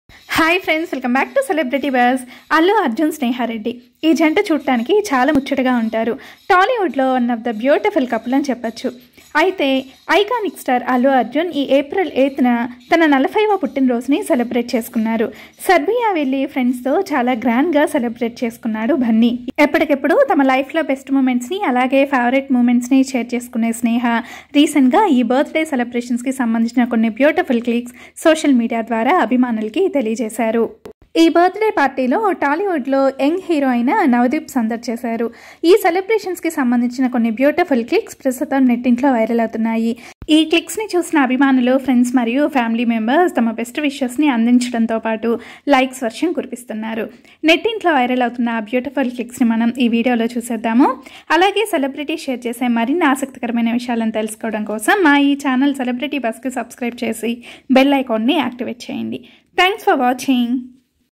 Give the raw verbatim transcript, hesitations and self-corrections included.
Hi friends, welcome back to celebrity buzz. Allu Arjun Sneha Reddy ఈ జంట చూడటానికి చాలా ముచ్చటగా ఉంటారు. టాలీవుడ్లో one of the beautiful couple అని చెప్పచ్చు. అయితే ఐకానిక్ స్టార్ అల్లు అర్జున్ ఈ ఏప్రిల్ ఎయిత్న తన నలభైవ పుట్టినరోజుని సెలబ్రేట్ చేసుకున్నారు. సర్బియా వెళ్ళి ఫ్రెండ్స్తో చాలా గ్రాండ్గా సెలబ్రేట్ చేసుకున్నాడు బన్నీ. ఎప్పటికెప్పుడు తమ లైఫ్లో బెస్ట్ మూమెంట్స్ని అలాగే ఫేవరెట్ మూమెంట్స్ని షేర్ చేసుకునే స్నేహ రీసెంట్గా ఈ బర్త్డే సెలబ్రేషన్స్కి సంబంధించిన కొన్ని బ్యూటిఫుల్ క్లిక్స్ సోషల్ మీడియా ద్వారా అభిమానులకి తెలియజేశారు. ఈ బర్త్డే పార్టీలో టాలీవుడ్లో యంగ్ హీరో అయిన నవదీప్ సందడి చేశారు. ఈ సెలబ్రేషన్స్కి సంబంధించిన కొన్ని బ్యూటిఫుల్ క్లిక్స్ ప్రస్తుతం నెట్టింట్లో వైరల్ అవుతున్నాయి. ఈ క్లిక్స్ని చూసిన అభిమానులు, ఫ్రెండ్స్ మరియు ఫ్యామిలీ మెంబర్స్ తమ బెస్ట్ విషెస్ని అందించడంతో పాటు లైక్స్ వర్షం కురిపిస్తున్నారు. నెట్టింట్లో వైరల్ అవుతున్న ఆ బ్యూటిఫుల్ క్లిక్స్ని మనం ఈ వీడియోలో చూసేద్దాము. అలాగే సెలబ్రిటీ షేర్ చేసే మరిన్ని ఆసక్తికరమైన విషయాలను తెలుసుకోవడం కోసం మా ఈ ఛానల్ సెలబ్రిటీ బస్కి సబ్స్క్రైబ్ చేసి బెల్ ఐకాన్ని యాక్టివేట్ చేయండి. Thanks for watching.